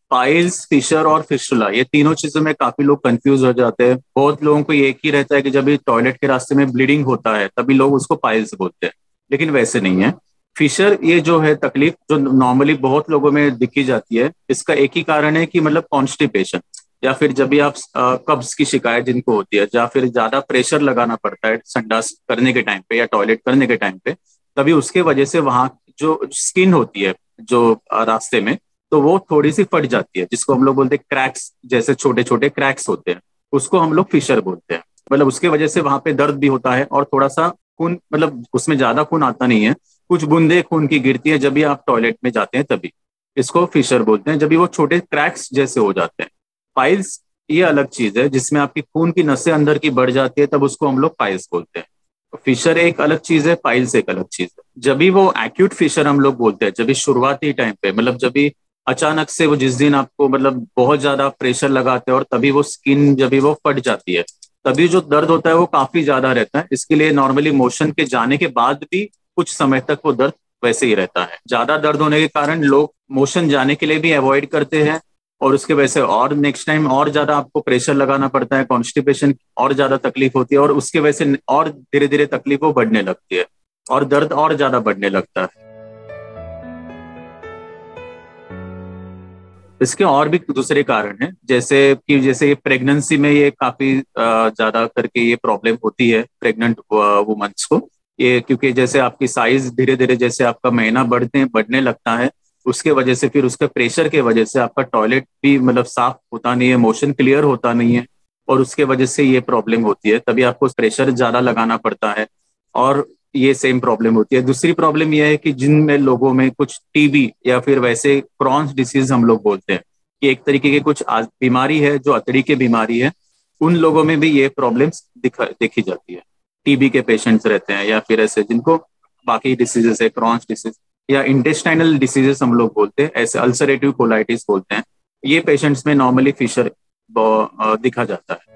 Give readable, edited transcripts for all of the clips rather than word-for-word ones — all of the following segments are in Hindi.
पाइल्स, फिशर और फिस्टुला, ये तीनों चीजों में काफी लोग कंफ्यूज हो जाते हैं। बहुत लोगों को ये एक ही रहता है कि जब भी टॉयलेट के रास्ते में ब्लीडिंग होता है तभी लोग उसको पाइल्स बोलते हैं, लेकिन वैसे नहीं है। फिशर ये जो है तकलीफ जो नॉर्मली बहुत लोगों में दिखी जाती है, इसका एक ही कारण है कि मतलब कॉन्स्टिपेशन, या फिर जब भी आप कब्ज की शिकायत जिनको होती है, या फिर ज्यादा प्रेशर लगाना पड़ता है संडास करने के टाइम पे या टॉयलेट करने के टाइम पे, तभी उसके वजह से वहाँ जो स्किन होती है जो रास्ते में, तो वो थोड़ी सी फट जाती है, जिसको हम लोग बोलते हैं क्रैक्स, जैसे छोटे छोटे क्रैक्स होते हैं, उसको हम लोग फिशर बोलते हैं। मतलब उसके वजह से वहां पे दर्द भी होता है और थोड़ा सा खून, मतलब उसमें ज्यादा खून आता नहीं है, कुछ बूंदे खून की गिरती है जब भी आप टॉयलेट में जाते हैं तभी। इसको फिशर बोलते हैं, जब भी वो छोटे क्रैक्स जैसे हो जाते हैं। पाइल्स ये अलग चीज है, जिसमें आपकी खून की नसें अंदर की बढ़ जाती है, तब उसको हम लोग पाइल्स बोलते हैं। फिशर एक अलग चीज है, पाइल्स एक अलग चीज है। जब भी वो एक्यूट फिशर हम लोग बोलते हैं, जब भी शुरुआती टाइम पे, मतलब जब भी अचानक से वो जिस दिन आपको मतलब बहुत ज्यादा प्रेशर लगाते हैं और तभी वो स्किन जब भी वो फट जाती है, तभी जो दर्द होता है वो काफी ज्यादा रहता है। इसके लिए नॉर्मली मोशन के जाने के बाद भी कुछ समय तक वो दर्द वैसे ही रहता है। ज्यादा दर्द होने के कारण लोग मोशन जाने के लिए भी अवॉइड करते हैं, और उसके वजह से और नेक्स्ट टाइम और ज्यादा आपको प्रेशर लगाना पड़ता है, कॉन्स्टिपेशन और ज्यादा तकलीफ होती है, और उसके वजह से और धीरे धीरे तकलीफ वो बढ़ने लगती है और दर्द और ज्यादा बढ़ने लगता है। इसके और भी दूसरे कारण हैं, जैसे कि जैसे प्रेगनेंसी में ये काफी ज्यादा करके ये प्रॉब्लम होती है प्रेग्नेंट वुमन्स को। ये क्योंकि जैसे आपकी साइज धीरे धीरे जैसे आपका महीना बढ़ने लगता है, उसके वजह से फिर उसके प्रेशर के वजह से आपका टॉयलेट भी मतलब साफ होता नहीं है, मोशन क्लियर होता नहीं है, और उसके वजह से ये प्रॉब्लम होती है, तभी आपको प्रेशर ज्यादा लगाना पड़ता है। और ये सेम प्रॉब्लम होती है। दूसरी प्रॉब्लम यह है कि जिनमें लोगों में कुछ टीबी या फिर वैसे क्रॉन्स डिसीज हम लोग बोलते हैं कि एक तरीके की कुछ बीमारी है जो अतड़ी की बीमारी है, उन लोगों में भी ये प्रॉब्लम्स देखी जाती है। टीबी के पेशेंट्स रहते हैं या फिर ऐसे जिनको बाकी डिसीजेस है, क्रॉन्स डिसीज या इंटेस्टाइनल डिसीजेस हम लोग बोलते हैं, ऐसे अल्सरेटिव कोलाइटिस बोलते हैं, ये पेशेंट्स में नॉर्मली फिशर दिखा जाता है।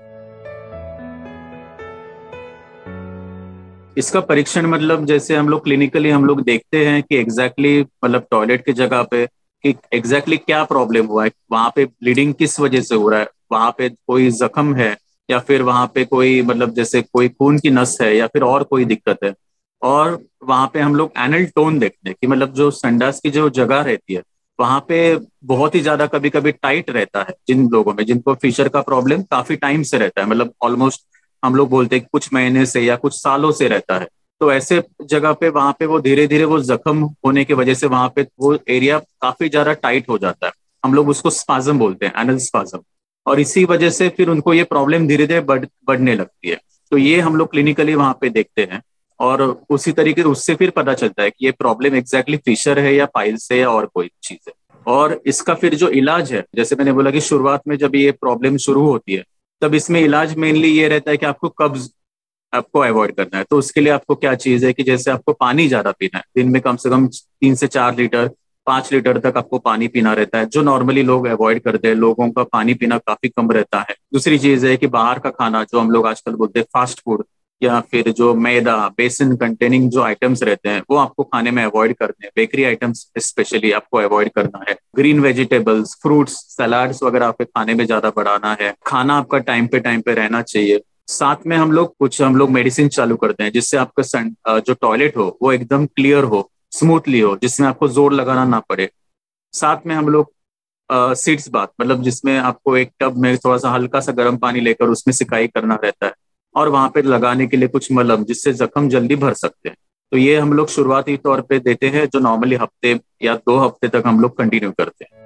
इसका परीक्षण मतलब जैसे हम लोग क्लिनिकली हम लोग देखते हैं कि एग्जैक्टली मतलब टॉयलेट की जगह पे कि एग्जैक्टली क्या प्रॉब्लम हुआ है, वहां पे ब्लीडिंग किस वजह से हो रहा है, वहां पे कोई जख्म है, या फिर वहां पे कोई मतलब जैसे कोई खून की नस है, या फिर और कोई दिक्कत है। और वहां पे हम लोग एनल टोन देखते हैं कि मतलब जो संडास की जो जगह रहती है वहां पे बहुत ही ज्यादा कभी कभी टाइट रहता है, जिन लोगों में जिनको फिशर का प्रॉब्लम काफी टाइम से रहता है, मतलब ऑलमोस्ट हम लोग बोलते हैं कि कुछ महीने से या कुछ सालों से रहता है। तो ऐसे जगह पे वहां पे वो धीरे धीरे वो जख्म होने की वजह से वहां पे वो एरिया काफी ज्यादा टाइट हो जाता है, हम लोग उसको स्पाज्म बोलते हैं, एनल स्पाज्म। और इसी वजह से फिर उनको ये प्रॉब्लम धीरे धीरे बढ़ने लगती है। तो ये हम लोग क्लिनिकली वहां पे देखते हैं, और उसी तरीके से उससे फिर पता चलता है कि ये प्रॉब्लम एग्जैक्टली फिशर है या पाइल्स है या और कोई चीज है। और इसका फिर जो इलाज है, जैसे मैंने बोला कि शुरुआत में जब ये प्रॉब्लम शुरू होती है, तब इसमें इलाज मेनली ये रहता है कि आपको कब्ज आपको अवॉइड करना है। तो उसके लिए आपको क्या चीज है कि जैसे आपको पानी ज्यादा पीना है, दिन में कम से कम 3 से 4 लीटर, 5 लीटर तक आपको पानी पीना रहता है, जो नॉर्मली लोग अवॉइड करते हैं, लोगों का पानी पीना काफी कम रहता है। दूसरी चीज है कि बाहर का खाना जो हम लोग आजकल बोलते हैं फास्ट फूड, या फिर जो मैदा बेसन कंटेनिंग जो आइटम्स रहते हैं वो आपको खाने में अवॉइड करने हैं, बेकरी आइटम्स स्पेशली आपको अवॉइड करना है। ग्रीन वेजिटेबल्स, फ्रूट्स, सलाड्स वगैरह आपके खाने में ज्यादा बढ़ाना है। खाना आपका टाइम पे रहना चाहिए। साथ में हम लोग मेडिसिन चालू करते हैं, जिससे आपका जो टॉयलेट हो वो एकदम क्लियर हो, स्मूथली हो, जिसमें आपको जोर लगाना ना पड़े। साथ में हम लोग सीड्स बाथ, मतलब जिसमें आपको एक टब में थोड़ा सा हल्का सा गर्म पानी लेकर उसमें सिकाई करना रहता है, और वहां पे लगाने के लिए कुछ मलहम, जिससे जख्म जल्दी भर सकते हैं। तो ये हम लोग शुरुआती तौर पे देते हैं, जो नॉर्मली हफ्ते या 2 हफ्ते तक हम लोग कंटिन्यू करते हैं।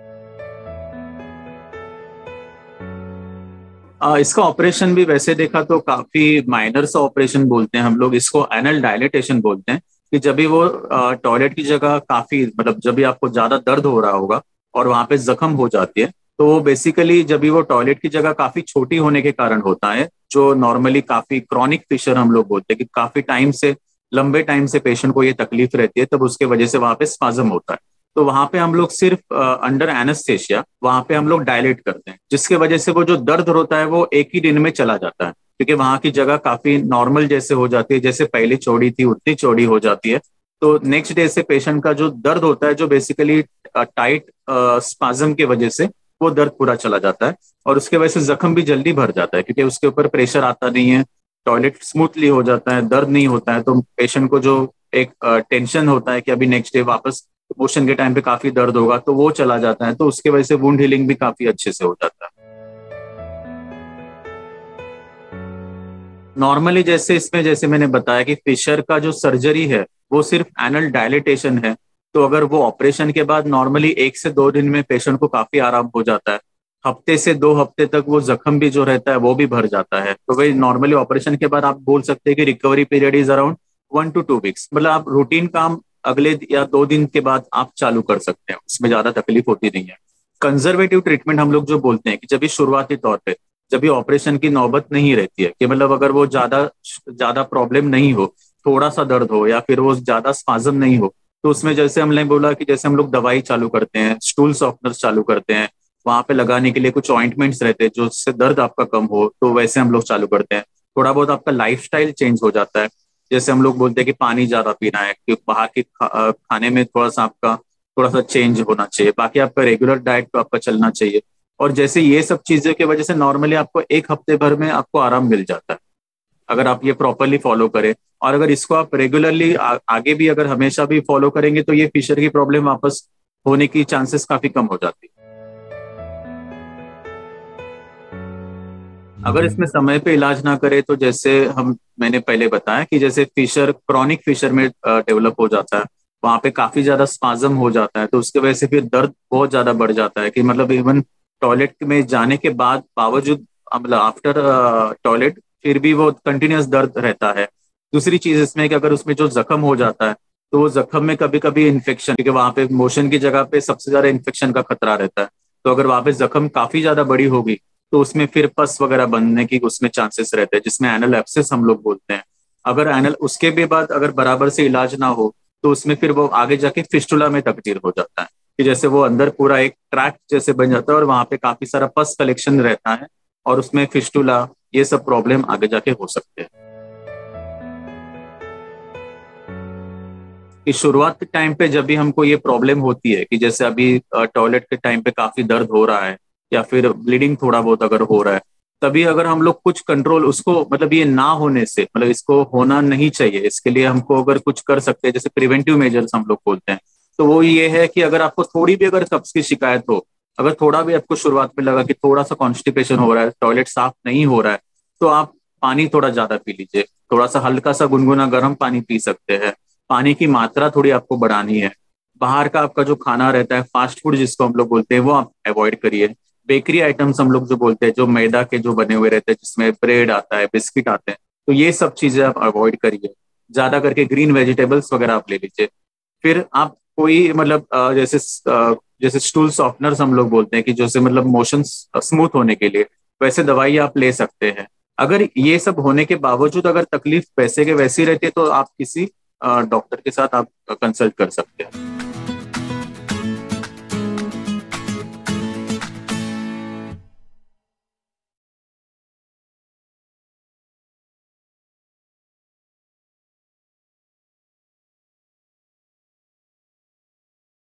इसका ऑपरेशन भी वैसे देखा तो काफी माइनर सा ऑपरेशन बोलते हैं हम लोग इसको, एनल डायलिटेशन बोलते हैं। कि जब भी वो टॉयलेट की जगह काफी मतलब जब भी आपको ज्यादा दर्द हो रहा होगा और वहां पे जख्म हो जाती है, तो वो बेसिकली जब भी वो टॉयलेट की जगह काफी छोटी होने के कारण होता है, जो नॉर्मली काफी क्रॉनिक फिशर हम लोग बोलते हैं कि काफी टाइम से, लंबे टाइम से पेशेंट को ये तकलीफ रहती है, तब उसके वजह से वहां पे स्पाज्म होता है। तो वहां पे हम लोग सिर्फ अंडर एनेस्थेशिया वहां पे हम लोग डायलेट करते हैं, जिसके वजह से वो जो दर्द होता है वो एक ही दिन में चला जाता है, क्योंकि वहां की जगह काफी नॉर्मल जैसे हो जाती है, जैसे पहले चौड़ी थी उतनी चौड़ी हो जाती है। तो नेक्स्ट डे से पेशेंट का जो दर्द होता है, जो बेसिकली टाइट स्पाज्म की वजह से, वो दर्द पूरा चला जाता है। और उसके वजह से जख्म भी जल्दी भर जाता है, क्योंकि उसके ऊपर प्रेशर आता नहीं है, टॉयलेट स्मूथली हो जाता है, दर्द नहीं होता है। तो पेशेंट को जो एक टेंशन होता है कि अभी नेक्स्ट डे वापस मोशन के टाइम पे काफी दर्द होगा, तो वो चला जाता है। तो उसके वजह से वुंड हीलिंग भी काफी अच्छे से हो जाता है। नॉर्मली जैसे इसमें, जैसे मैंने बताया कि फिशर का जो सर्जरी है वो सिर्फ एनल डायलिटेशन है। तो अगर वो ऑपरेशन के बाद नॉर्मली 1 से 2 दिन में पेशेंट को काफी आराम हो जाता है। हफ्ते से 2 हफ्ते तक वो जख्म भी जो रहता है वो भी भर जाता है। तो वही नॉर्मली ऑपरेशन के बाद आप बोल सकते हैं कि recovery period is around 1 to 2 weeks। मतलब आप रूटीन काम अगले या 2 दिन के बाद आप चालू कर सकते हैं, उसमें ज्यादा तकलीफ होती नहीं है। कंजर्वेटिव ट्रीटमेंट हम लोग जो बोलते हैं कि जब भी शुरुआती तौर पे, जब भी ऑपरेशन की नौबत नहीं रहती है, कि मतलब अगर वो ज्यादा ज्यादा प्रॉब्लम नहीं हो, थोड़ा सा दर्द हो या फिर वो ज्यादा स्पाज्म नहीं हो, तो उसमें जैसे हमने बोला कि जैसे हम लोग दवाई चालू करते हैं, स्टूल सॉफ्टनर चालू करते हैं, वहां पे लगाने के लिए कुछ ऑइंटमेंट्स रहते हैं जो उससे दर्द आपका कम हो, तो वैसे हम लोग चालू करते हैं। थोड़ा बहुत आपका लाइफस्टाइल चेंज हो जाता है। जैसे हम लोग बोलते हैं कि पानी ज्यादा पीना है, कि बाहर के खाने में थोड़ा सा आपका थोड़ा सा चेंज होना चाहिए। बाकी आपका रेगुलर डाइट तो आपका चलना चाहिए। और जैसे ये सब चीजें की वजह से नॉर्मली आपको 1 हफ्ते भर में आपको आराम मिल जाता है, अगर आप ये प्रॉपरली फॉलो करें। और अगर इसको आप रेगुलरली आगे भी अगर हमेशा भी फॉलो करेंगे, तो ये फिशर की प्रॉब्लम वापस होने की चांसेस काफी कम हो जाती है। अगर इसमें समय पे इलाज ना करे तो जैसे हम मैंने पहले बताया कि जैसे फिशर क्रॉनिक फिशर में डेवलप हो जाता है, वहां पे काफी ज्यादा स्पाज्म हो जाता है। तो उसके वजह से फिर दर्द बहुत ज्यादा बढ़ जाता है, कि मतलब इवन टॉयलेट में जाने के बाद बावजूद, मतलब आफ्टर टॉयलेट, फिर भी वो कंटिन्यूअस दर्द रहता है। दूसरी चीज इसमें कि अगर उसमें जो जख्म हो जाता है, तो वो जख्म में कभी कभी इन्फेक्शन, क्योंकि वहां पे मोशन की जगह पे सबसे ज्यादा इन्फेक्शन का खतरा रहता है। तो अगर वहां पे जख्म काफी ज्यादा बड़ी होगी, तो उसमें फिर पस वगैरह बनने की उसमें चांसेस रहते हैं, जिसमें एनल एब्सेस हम लोग बोलते हैं। अगर एनल उसके भी बाद अगर बराबर से इलाज ना हो, तो उसमें फिर वो आगे जाके फिस्टुला में तब्दील हो जाता है, कि जैसे वो अंदर पूरा एक ट्रैक जैसे बन जाता है और वहां पे काफी सारा पस कलेक्शन रहता है, और उसमें फिस्टुला, ये सब प्रॉब्लम आगे जाके हो सकते हैं। कि शुरुआत के टाइम पे जब भी हमको ये प्रॉब्लम होती है कि जैसे अभी टॉयलेट के टाइम पे काफी दर्द हो रहा है, या फिर ब्लीडिंग थोड़ा बहुत अगर हो रहा है, तभी अगर हम लोग कुछ कंट्रोल उसको, मतलब ये ना होने से, मतलब इसको होना नहीं चाहिए, इसके लिए हमको अगर कुछ कर सकते हैं, जैसे प्रिवेंटिव मेजर्स हम लोग बोलते हैं, तो वो ये है कि अगर आपको थोड़ी भी अगर कब्ज की शिकायत हो, अगर थोड़ा भी आपको शुरुआत में लगा कि थोड़ा सा कॉन्स्टिपेशन हो रहा है, टॉयलेट साफ नहीं हो रहा है, तो आप पानी थोड़ा ज्यादा पी लीजिए। थोड़ा सा हल्का सा गुनगुना गर्म पानी पी सकते हैं। पानी की मात्रा थोड़ी आपको बढ़ानी है। बाहर का आपका जो खाना रहता है, फास्ट फूड जिसको हम लोग बोलते हैं, वो आप अवॉइड करिए। बेकरी आइटम्स हम लोग जो बोलते हैं, जो मैदा के जो बने हुए रहते हैं, जिसमें ब्रेड आता है, बिस्किट आते हैं, तो ये सब चीजें आप अवॉइड करिए। ज्यादा करके ग्रीन वेजिटेबल्स वगैरह आप ले लीजिए। फिर आप कोई मतलब जैसे स्टूल सॉफ्टनर्स हम लोग बोलते हैं, कि जैसे मतलब मोशन स्मूथ होने के लिए, वैसे दवाई आप ले सकते हैं। अगर ये सब होने के बावजूद अगर तकलीफ पैसे के वैसी रहती है, तो आप किसी डॉक्टर के साथ आप कंसल्ट कर सकते हैं।